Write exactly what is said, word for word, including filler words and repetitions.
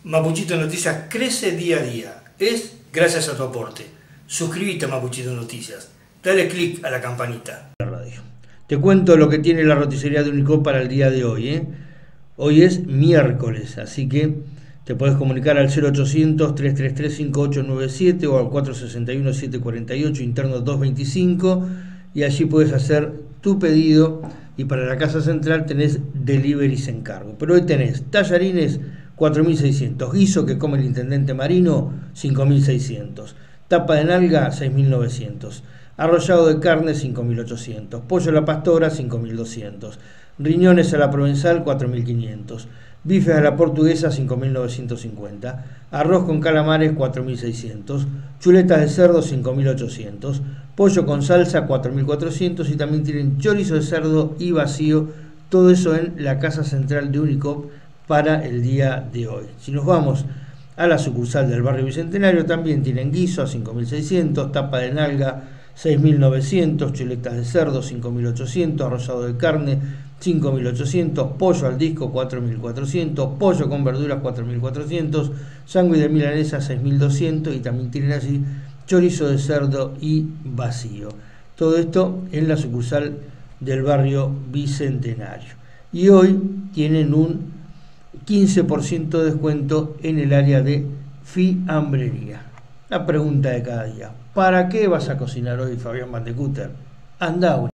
Mapuchito Noticias crece día a día. Es gracias a tu aporte. Suscríbete a Mapuchito Noticias. Dale click a la campanita. La radio. Te cuento lo que tiene la roticería de Unicop para el día de hoy. ¿eh? Hoy es miércoles, así que te podés comunicar al cero ochocientos, tres tres tres, cinco ocho nueve siete o al cuatro seis uno, siete cuatro ocho, interno doscientos veinticinco, y allí puedes hacer tu pedido. Y para la casa central tenés deliveries en cargo. Pero hoy tenés tallarines cuatro mil seiscientos, guiso que come el intendente Marino cinco mil seiscientos, tapa de nalga seis mil novecientos, arrollado de carne cinco mil ochocientos, pollo a la pastora cinco mil doscientos, riñones a la provenzal cuatro mil quinientos, bifes a la portuguesa cinco mil novecientos cincuenta, arroz con calamares cuatro mil seiscientos, chuletas de cerdo cinco mil ochocientos, pollo con salsa cuatro mil cuatrocientos y también tienen chorizo de cerdo y vacío, todo eso en la casa central de Unicop para el día de hoy. Si nos vamos a la sucursal del barrio Bicentenario, también tienen guiso a cinco mil seiscientos, tapa de nalga seis mil novecientos, chuletas de cerdo cinco mil ochocientos, arrollado de carne cinco mil ochocientos, pollo al disco cuatro mil cuatrocientos, pollo con verduras cuatro mil cuatrocientos, sándwich de milanesa seis mil doscientos y también tienen allí chorizo de cerdo y vacío. Todo esto en la sucursal del barrio Bicentenario. Y hoy tienen un quince por ciento de descuento en el área de fiambrería. La pregunta de cada día: ¿para qué vas a cocinar hoy, Fabián Bandecutter? Andá,